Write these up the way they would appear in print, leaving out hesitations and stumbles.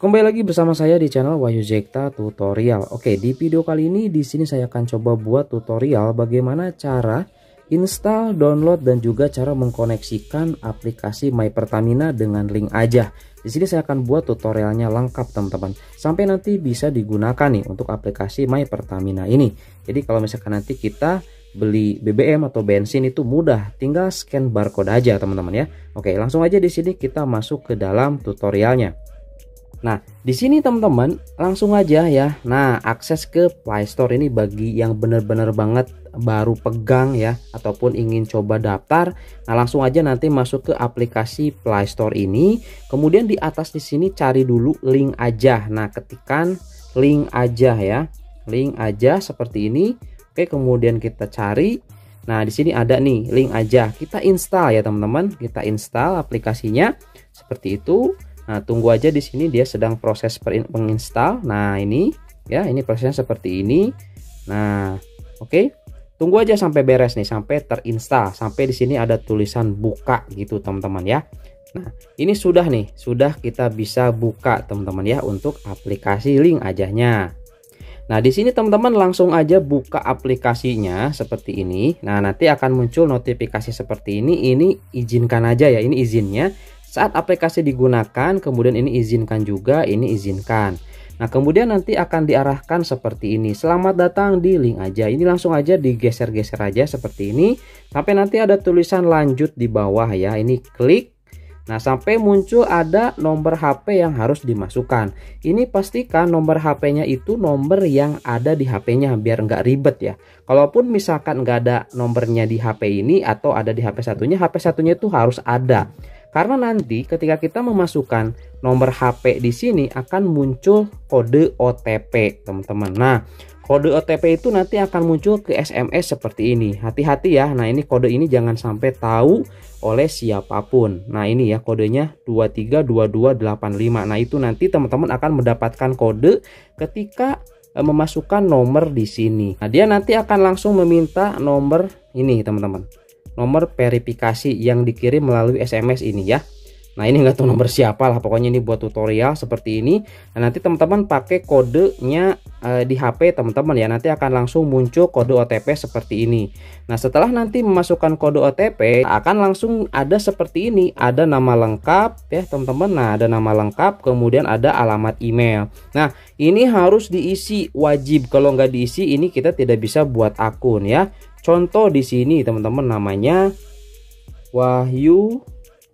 Kembali lagi bersama saya di channel Wahyu Zekta Tutorial. Oke, di video kali ini di sini saya akan coba buat tutorial bagaimana cara install, download dan juga cara mengkoneksikan aplikasi My Pertamina dengan link aja. Di sini saya akan buat tutorialnya lengkap teman-teman. Sampai nanti bisa digunakan nih untuk aplikasi My Pertamina ini. Jadi kalau misalkan nanti kita beli BBM atau bensin itu mudah, tinggal scan barcode aja teman-teman ya. Oke, langsung aja di sini kita masuk ke dalam tutorialnya. Nah, di sini teman-teman langsung aja ya. Nah, akses ke Play Store ini bagi yang bener-bener banget baru pegang ya ataupun ingin coba daftar. Nah, langsung aja nanti masuk ke aplikasi Play Store ini. Kemudian di atas di sini cari dulu link aja. Nah, ketikkan link aja ya. Link aja seperti ini. Oke, kemudian kita cari. Nah, di sini ada nih link aja. Kita install ya, teman-teman. Kita install aplikasinya seperti itu. Nah, tunggu aja di sini dia sedang proses menginstal. Nah, ini ya, ini prosesnya seperti ini. Nah, oke. Tunggu aja sampai beres nih, sampai terinstall, sampai di sini ada tulisan buka gitu, teman-teman ya. Nah, ini sudah nih, sudah kita bisa buka teman-teman ya untuk aplikasi link ajanya. Nah, di sini teman-teman langsung aja buka aplikasinya seperti ini. Nah, nanti akan muncul notifikasi seperti ini. Ini izinkan aja ya, ini izinnya. Saat aplikasi digunakan, kemudian ini izinkan juga, ini izinkan. Nah, kemudian nanti akan diarahkan seperti ini. Selamat datang di link aja. Ini langsung aja digeser-geser aja seperti ini. Sampai nanti ada tulisan lanjut di bawah ya. Ini klik. Nah, sampai muncul ada nomor HP yang harus dimasukkan. Ini pastikan nomor HP-nya itu nomor yang ada di HP-nya biar nggak ribet ya. Kalaupun misalkan nggak ada nomornya di HP ini atau ada di HP satunya itu harus ada. Karena nanti ketika kita memasukkan nomor HP di sini akan muncul kode OTP, teman-teman. Nah, kode OTP itu nanti akan muncul ke SMS seperti ini. Hati-hati ya. Nah, ini kode ini jangan sampai tahu oleh siapapun. Nah, ini ya kodenya 232285. Nah, itu nanti teman-teman akan mendapatkan kode ketika memasukkan nomor di sini. Nah, dia nanti akan langsung meminta nomor ini, teman-teman. Nomor verifikasi yang dikirim melalui SMS ini ya. Nah, ini nggak tahu nomor siapa lah, pokoknya ini buat tutorial seperti ini. Nah, nanti teman-teman pakai kodenya di HP teman-teman ya. Nanti akan langsung muncul kode OTP seperti ini. Nah, setelah nanti memasukkan kode OTP akan langsung ada seperti ini. Ada nama lengkap ya teman-teman. Nah, ada nama lengkap, kemudian ada alamat email. Nah, ini harus diisi wajib. Kalau nggak diisi ini kita tidak bisa buat akun ya. Contoh di sini teman-teman namanya Wahyu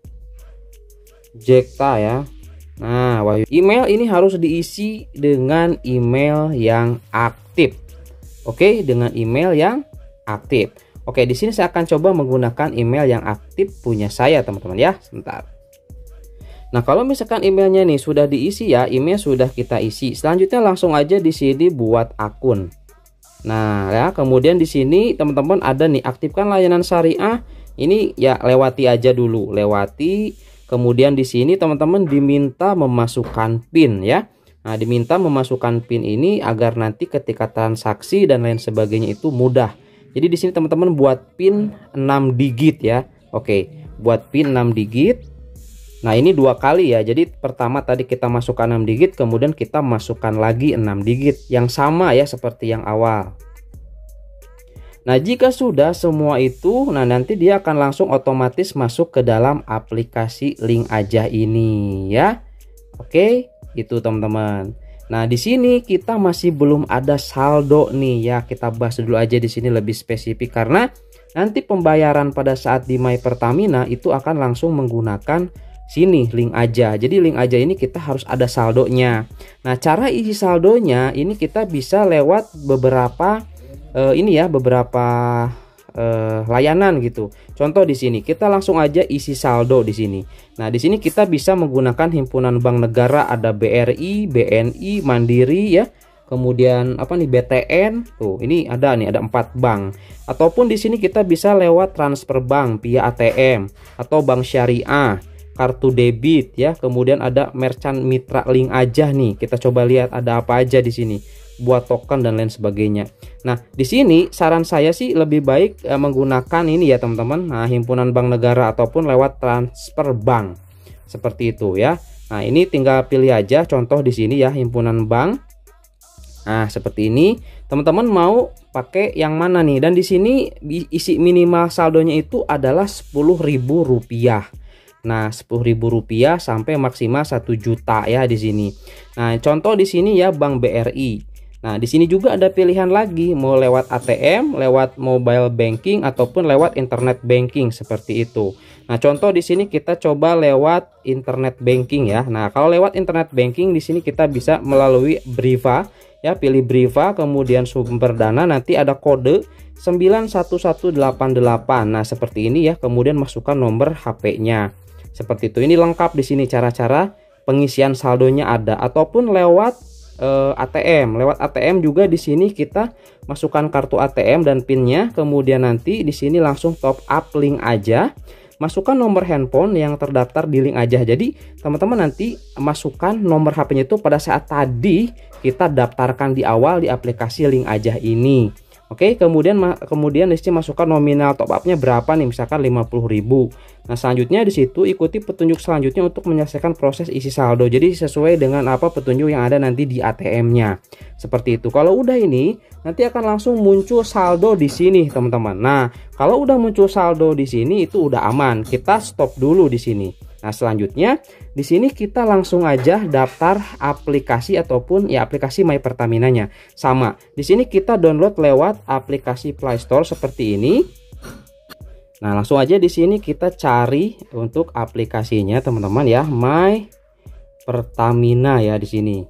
Zekta ya. Nah, Wahyu. Email ini harus diisi dengan email yang aktif. Oke, dengan email yang aktif. Oke, di sini saya akan coba menggunakan email yang aktif punya saya teman-teman ya. Sebentar. Nah, kalau misalkan emailnya nih sudah diisi ya, email sudah kita isi. Selanjutnya langsung aja di sini buat akun. Nah ya, kemudian di sini teman-teman ada nih aktifkan layanan syariah. Ini ya lewati aja dulu, lewati. Kemudian di sini teman-teman diminta memasukkan PIN ya. Nah, diminta memasukkan PIN ini agar nanti ketika transaksi dan lain sebagainya itu mudah. Jadi di sini teman-teman buat PIN 6 digit ya. Oke, buat PIN 6 digit. Nah, ini 2 kali ya. Jadi pertama tadi kita masukkan 6 digit, kemudian kita masukkan lagi 6 digit yang sama ya seperti yang awal. Nah, jika sudah semua itu, nah nanti dia akan langsung otomatis masuk ke dalam aplikasi link aja ini ya. Oke, itu teman-teman. Nah, di sini kita masih belum ada saldo nih ya. Kita bahas dulu aja di sini lebih spesifik karena nanti pembayaran pada saat di My Pertamina itu akan langsung menggunakan sini link aja. Jadi link aja ini kita harus ada saldonya. Nah, cara isi saldonya ini kita bisa lewat beberapa ini ya, beberapa layanan gitu. Contoh di sini kita langsung aja isi saldo di sini. Nah, di sini kita bisa menggunakan himpunan bank negara, ada BRI, BNI, Mandiri ya. Kemudian apa nih, BTN. Tuh, ini ada nih, ada 4 bank. Ataupun di sini kita bisa lewat transfer bank via ATM atau bank syariah, kartu debit ya. Kemudian ada merchant mitra link aja nih. Kita coba lihat ada apa aja di sini. Buat token dan lain sebagainya. Nah, di sini saran saya sih lebih baik menggunakan ini ya teman-teman. Nah, himpunan bank negara ataupun lewat transfer bank. Seperti itu ya. Nah, ini tinggal pilih aja contoh di sini ya, himpunan bank. Nah, seperti ini. Teman-teman mau pakai yang mana nih? Dan di sini isi minimal saldonya itu adalah Rp10.000. Nah, Rp10.000 sampai maksimal 1 juta ya di sini. Nah, contoh di sini ya Bank BRI. Nah, di sini juga ada pilihan lagi, mau lewat ATM, lewat mobile banking ataupun lewat internet banking seperti itu. Nah, contoh di sini kita coba lewat internet banking ya. Nah, kalau lewat internet banking di sini kita bisa melalui Briva ya, pilih Briva, kemudian sumber dana, nanti ada kode 91188. Nah, seperti ini ya, kemudian masukkan nomor HP-nya. Seperti itu. Ini lengkap di sini cara-cara pengisian saldonya ada, ataupun lewat ATM. Lewat ATM juga di sini kita masukkan kartu ATM dan PIN-nya, kemudian nanti di sini langsung top up link aja. Masukkan nomor handphone yang terdaftar di link aja. Jadi teman-teman nanti masukkan nomor HP-nya itu pada saat tadi kita daftarkan di awal di aplikasi link aja ini. Oke, kemudian di sini masukkan nominal top up-nya berapa nih, misalkan 50.000. Nah, selanjutnya di situ ikuti petunjuk selanjutnya untuk menyelesaikan proses isi saldo. Jadi sesuai dengan apa petunjuk yang ada nanti di ATM-nya. Seperti itu. Kalau udah ini, nanti akan langsung muncul saldo di sini, teman-teman. Nah, kalau udah muncul saldo di sini itu udah aman. Kita stop dulu di sini. Nah, selanjutnya di sini kita langsung aja daftar aplikasi ataupun ya aplikasi My Pertamina-nya. Sama. Di sini kita download lewat aplikasi Play Store seperti ini. Nah, langsung aja di sini kita cari untuk aplikasinya, teman-teman ya, My Pertamina ya di sini.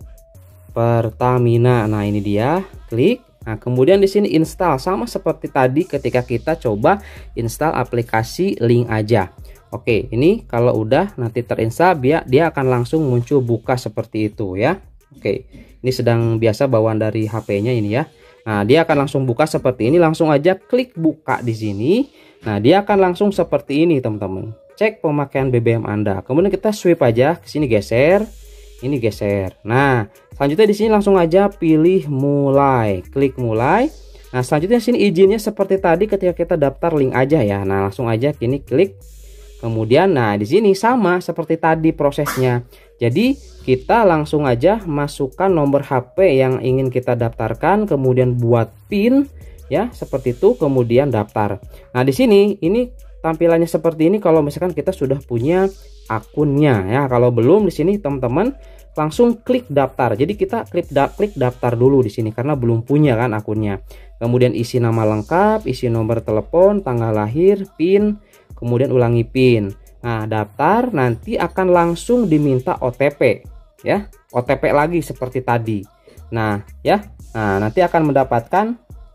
Pertamina. Nah, ini dia. Klik. Nah, kemudian di sini install, sama seperti tadi ketika kita coba install aplikasi link aja. Oke, ini kalau udah nanti terinstall dia akan langsung muncul buka seperti itu ya. Oke, ini sedang biasa bawaan dari HP-nya ini ya. Nah, dia akan langsung buka seperti ini. Langsung aja klik buka di sini. Nah, dia akan langsung seperti ini, teman-teman. Cek pemakaian BBM Anda. Kemudian kita swipe aja ke sini, geser. Ini geser. Nah, selanjutnya di sini langsung aja pilih mulai. Klik mulai. Nah, selanjutnya sini izinnya seperti tadi ketika kita daftar link aja ya. Nah, langsung aja kini klik. Kemudian nah di sini sama seperti tadi prosesnya. Jadi kita langsung aja masukkan nomor HP yang ingin kita daftarkan, kemudian buat PIN ya, seperti itu, kemudian daftar. Nah, di sini ini tampilannya seperti ini kalau misalkan kita sudah punya akunnya ya. Kalau belum di sini teman-teman langsung klik daftar. Jadi kita klik daftar dulu di sini karena belum punya kan akunnya. Kemudian isi nama lengkap, isi nomor telepon, tanggal lahir, PIN, kemudian ulangi PIN. Nah, daftar, nanti akan langsung diminta OTP ya. OTP lagi seperti tadi. Nah, ya. Nah, nanti akan mendapatkan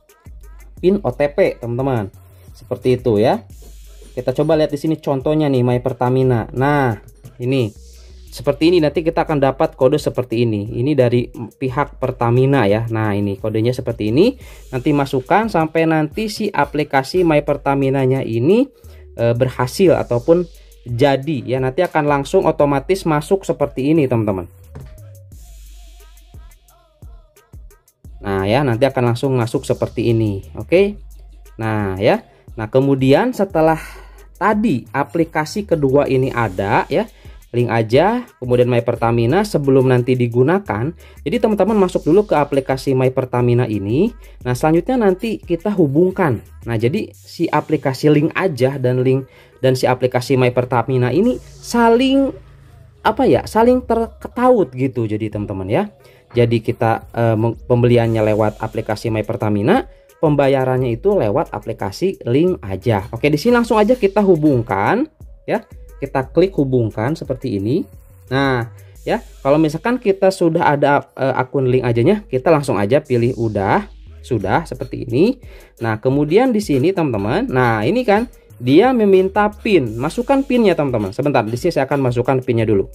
PIN OTP, teman-teman. Seperti itu ya. Kita coba lihat di sini contohnya nih My Pertamina. Nah, ini seperti ini, nanti kita akan dapat kode seperti ini. Ini dari pihak Pertamina ya. Nah, ini kodenya seperti ini. Nanti masukkan sampai nanti si aplikasi My Pertamina-nya ini berhasil ataupun jadi ya, nanti akan langsung otomatis masuk seperti ini, teman-teman. Nah ya, nanti akan langsung masuk seperti ini. Oke. Nah ya. Nah, kemudian setelah tadi aplikasi kedua ini ada ya, link aja, kemudian My Pertamina sebelum nanti digunakan. Jadi teman-teman masuk dulu ke aplikasi My Pertamina ini. Nah, selanjutnya nanti kita hubungkan. Nah, jadi si aplikasi link aja dan si aplikasi My Pertamina ini saling saling terketaut gitu. Jadi teman-teman ya. Jadi kita pembeliannya lewat aplikasi My Pertamina, pembayarannya itu lewat aplikasi link aja. Oke, di sini langsung aja kita hubungkan ya. Kita klik hubungkan seperti ini. Nah, ya, kalau misalkan kita sudah ada akun link ajanya, kita langsung aja pilih sudah seperti ini. Nah, kemudian di sini teman-teman, nah ini kan dia meminta PIN. Masukkan PIN-nya, teman-teman. Sebentar, di sini saya akan masukkan PIN-nya dulu.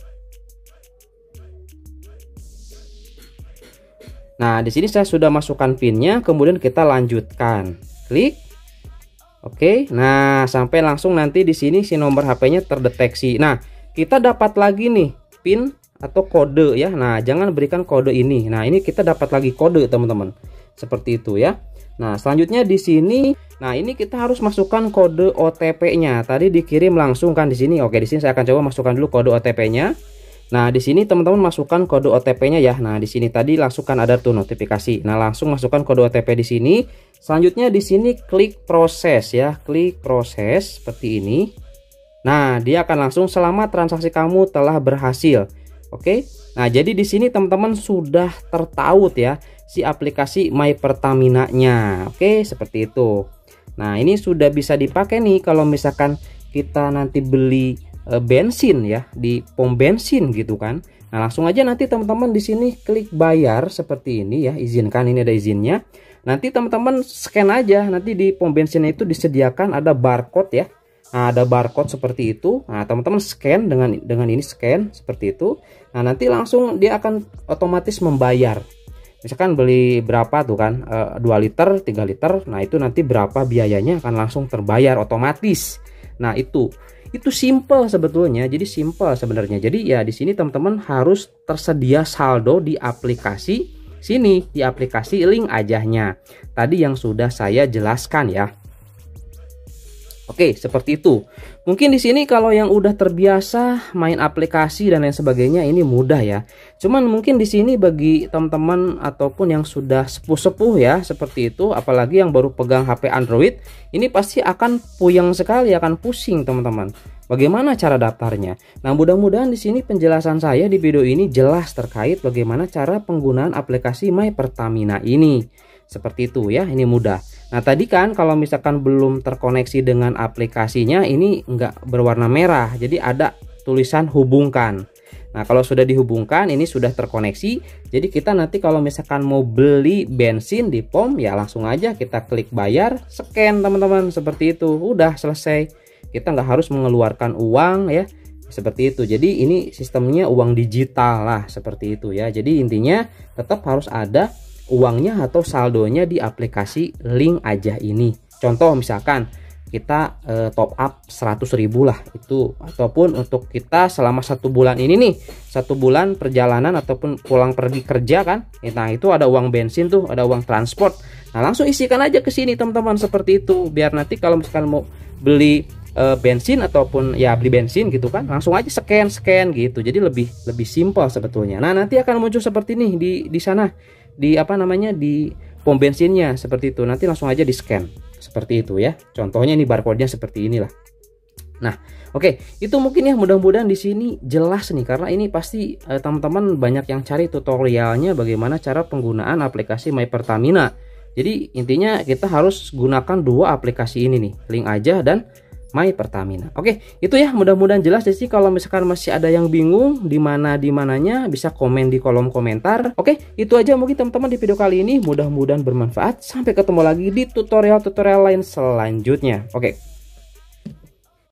Nah, di sini saya sudah masukkan PIN-nya, kemudian kita lanjutkan. Klik. Oke, nah sampai langsung nanti di sini si nomor HP-nya terdeteksi. Nah, kita dapat lagi nih PIN atau kode ya. Nah, jangan berikan kode ini. Nah, ini kita dapat lagi kode, teman-teman. Seperti itu ya. Nah, selanjutnya di sini, nah ini kita harus masukkan kode OTP-nya. Tadi dikirim langsung kan di sini. Oke, di sini saya akan coba masukkan dulu kode OTP-nya. Nah, di sini teman-teman masukkan kode OTP-nya ya. Nah, di sini tadi langsung kan ada tuh notifikasi. Nah, langsung masukkan kode OTP di sini. Selanjutnya di sini klik proses ya. Klik proses seperti ini. Nah, dia akan langsung selamat transaksi kamu telah berhasil. Oke. Nah, jadi di sini teman-teman sudah tertaut ya si aplikasi My Pertamina-nya. Oke, seperti itu. Nah, ini sudah bisa dipakai nih kalau misalkan kita nanti beli bensin ya di pom bensin gitu kan. Nah, langsung aja nanti teman-teman di sini klik bayar seperti ini ya, izinkan, ini ada izinnya. Nanti teman-teman scan aja, nanti di pom bensin itu disediakan ada barcode ya. Nah, ada barcode seperti itu. Nah, teman-teman scan dengan ini, scan seperti itu. Nah, nanti langsung dia akan otomatis membayar. Misalkan beli berapa tuh kan, 2 liter, 3 liter. Nah, itu nanti berapa biayanya akan langsung terbayar otomatis. Nah, itu simple sebetulnya. Jadi simple sebenarnya. Jadi ya di sini teman-teman harus tersedia saldo di aplikasi sini, di aplikasi link ajahnya. Tadi yang sudah saya jelaskan ya. Oke, seperti itu. Mungkin di sini kalau yang udah terbiasa main aplikasi dan lain sebagainya ini mudah ya. Cuman mungkin di sini bagi teman-teman ataupun yang sudah sepuh-sepuh ya seperti itu, apalagi yang baru pegang HP Android, ini pasti akan puyeng sekali, akan pusing teman-teman. Bagaimana cara daftarnya? Nah, mudah-mudahan di sini penjelasan saya di video ini jelas terkait bagaimana cara penggunaan aplikasi My Pertamina ini. Seperti itu ya, ini mudah. Nah, tadi kan kalau misalkan belum terkoneksi dengan aplikasinya, ini enggak berwarna merah. Jadi ada tulisan hubungkan. Nah, kalau sudah dihubungkan, ini sudah terkoneksi. Jadi kita nanti kalau misalkan mau beli bensin di pom, ya langsung aja kita klik bayar, scan teman-teman. Seperti itu, udah selesai. Kita nggak harus mengeluarkan uang ya. Seperti itu. Jadi ini sistemnya uang digital lah, seperti itu ya. Jadi intinya tetap harus ada uangnya atau saldonya di aplikasi link aja ini. Contoh misalkan kita top up 100.000 lah itu, ataupun untuk kita selama 1 bulan ini nih, 1 bulan perjalanan ataupun pulang pergi kerja kan. Nah, itu ada uang bensin tuh, ada uang transport. Nah, langsung isikan aja ke sini teman-teman seperti itu, biar nanti kalau misalkan mau beli bensin ataupun ya beli bensin gitu kan, langsung aja scan gitu. Jadi lebih simpel sebetulnya. Nah, nanti akan muncul seperti ini di sana, di apa namanya, di pom bensinnya seperti itu. Nanti langsung aja di scan seperti itu ya. Contohnya ini barcode-nya seperti inilah. Nah, oke, itu mungkin ya, mudah-mudahan di sini jelas nih, karena ini pasti teman-teman banyak yang cari tutorialnya bagaimana cara penggunaan aplikasi My Pertamina. Jadi intinya kita harus gunakan 2 aplikasi ini nih, link aja dan My Pertamina. Oke, itu ya, mudah-mudahan jelas. Jadi kalau misalkan masih ada yang bingung di mananya, bisa komen di kolom komentar. Oke, itu aja mungkin teman-teman di video kali ini. Mudah-mudahan bermanfaat. Sampai ketemu lagi di tutorial-tutorial lain selanjutnya. Oke.